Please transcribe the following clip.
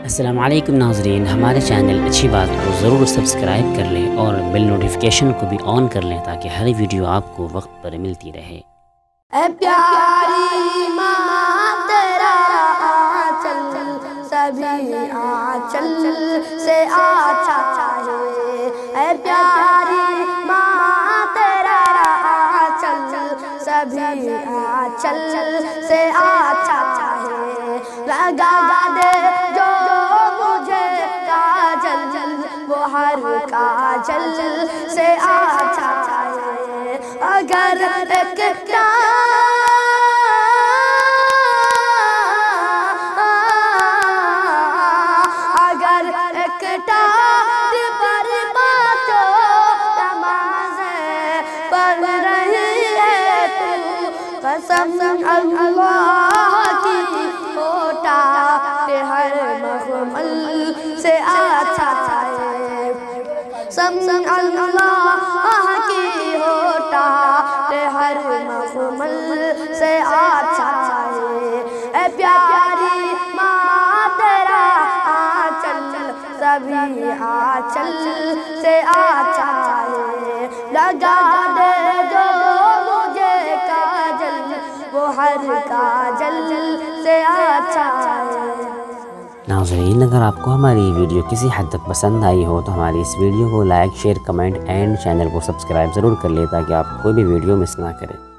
السلام علیکم ناظرین، ہمارے چینل اچھی بات کو ضرور سبسکرائب کر لیں اور بیل نوٹیفیکیشن کو بھی آن کر لیں تاکہ ہر ویڈیو آپ کو وقت پر ملتی رہے۔ اے پیاری ماں تیرا آنچل سبھی آنچل سے اچھا ہے۔ اے پیاری ماں تیرا آنچل سبھی آنچل سے اچھا ہے۔ لگا دے جو مجھے کاجل وہ ہر کاجل سے اچھا ہے۔ اگر ایک پر باتو نمازیں پڑھ رہی ہے تو قسم اللہ کی ہوتا کہ ہر مخمل سے اچھا ہے۔ قسم اللہ کی ہوتا کہ ہر مخمل سے اچھا ہے۔ اے پیاری ماں تیرا آنچل سبھی آنچل سے اچھا ہے۔ لگا دے جو مجھے کاجل وہ ہر کاجل سے اچھا ہے۔ ناظرین، اگر آپ کو ہماری ویڈیو کسی حد تک پسند آئی ہو تو ہماری اس ویڈیو کو like, share, comment and channel کو سبسکرائب ضرور کر لیں تاکہ آپ کوئی بھی ویڈیو مس نہ کریں۔